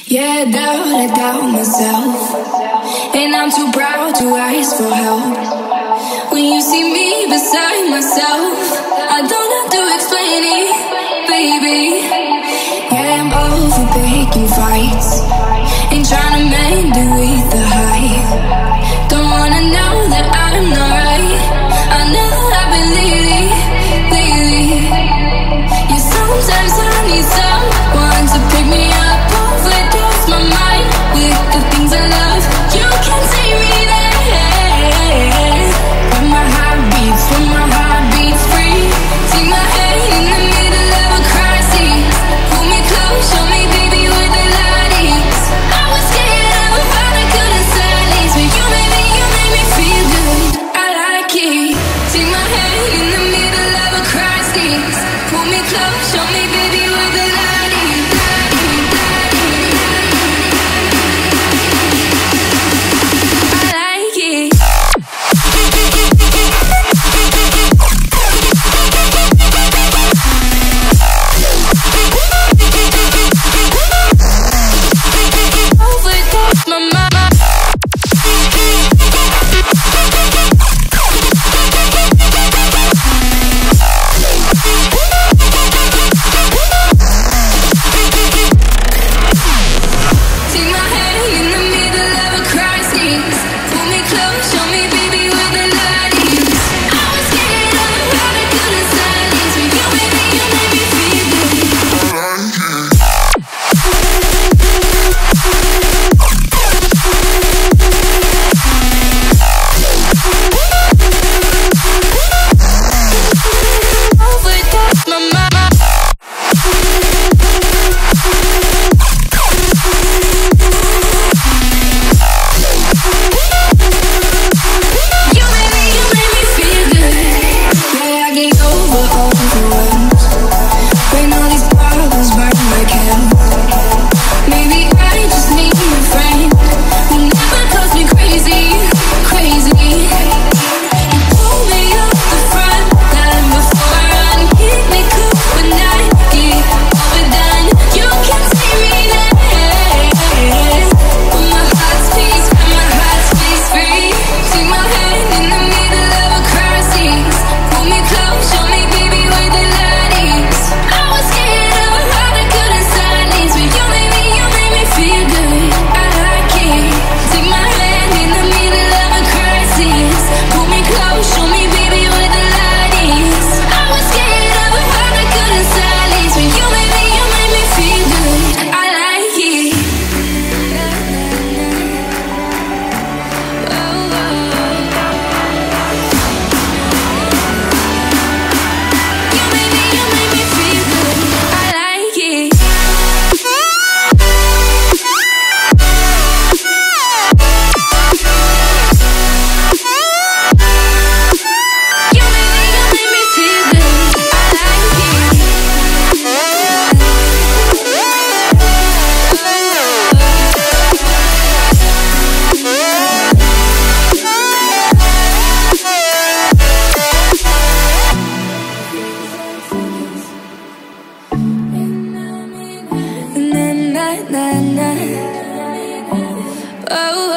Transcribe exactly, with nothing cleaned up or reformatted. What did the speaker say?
Yeah, I doubt, I doubt myself, and I'm too proud to ask for help. When you see me beside myself, I don't have to explain it, baby. Yeah, I'm over picking fights, ain't trying to mend it with the hype. Don't wanna know that I'm not right, I know I've been lately, lately. Yeah, sometimes I need someone to pick me up, overdose my mind with the things I love. You can take me there, when my heart beats, when my heart beats free. Take my hand in the middle of a crisis, pull me close, show me baby where the light is. I was scared of how I couldn't silence, but you made me, you made me feel good. I like it. Take my hand in the middle of a crisis, pull me close, show me baby where the light is. I like it. Overdose my mind. Take my hand in the middle of a crisis, pull me close, show me baby where the light is. I was scared of how I couldn't silence, but you made me, you made me feel good. Overdose my mind. You made me, you made me feel good. Yeah, I get over overwhelmed when all these problems burn like hell. Maybe I just need a friend who never calls me crazy, crazy. You pull me up the front line before I run, keep me cool when I get overdone. You can take me there, when my heart speaks, when my heart speaks free. Take my hand in the middle of a crisis, pull me close, show me baby where the light is. I was scared of how I couldn't silence, but you made me, you made me feel good. I like it. Take my hand in the middle of a crisis, pull me close, show me baby where the light is. I was scared of how I couldn't silence, but you made me, you made me feel good. I like it. Oh, oh. You made me, you made me feel good. I like it. You made me, you made me feel good. I like it. Na, na, na, na. Oh.